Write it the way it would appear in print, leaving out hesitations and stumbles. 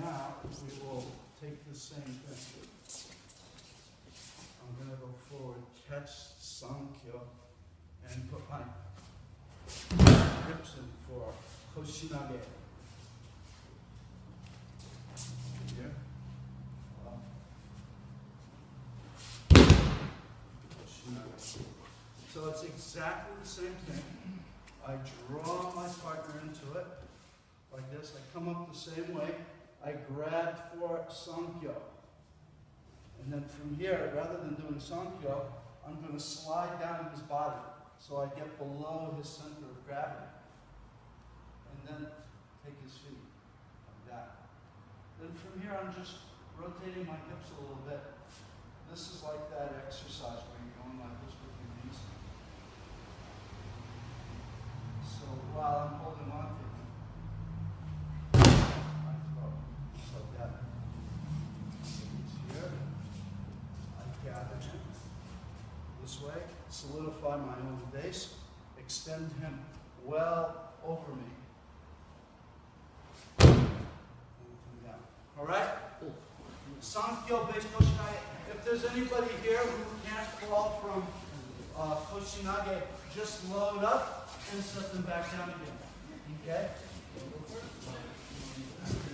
now we will take the same thing. I'm going to go forward, catch Sankyo, and put my grips in for Koshinage. Here. Koshinage. So it's exactly the same thing. I draw my partner into it, like this. I come up the same way. I grab for Sankyo. And then from here, rather than doing Sankyo, I'm going to slide down his body so I get below his center of gravity. And then take his feet, like that. Then from here, I'm just rotating my hips a little bit. This is like that exercise where you're going like this with your knees. So while I'm holding on to him, I throw, just like that. He's here. I gather him this way, solidify my own base, extend him well over me. And come down. All right? Sankyo base Koshinage. If there's anybody here who can't fall from Koshinage, just load up and set them back down again. Okay?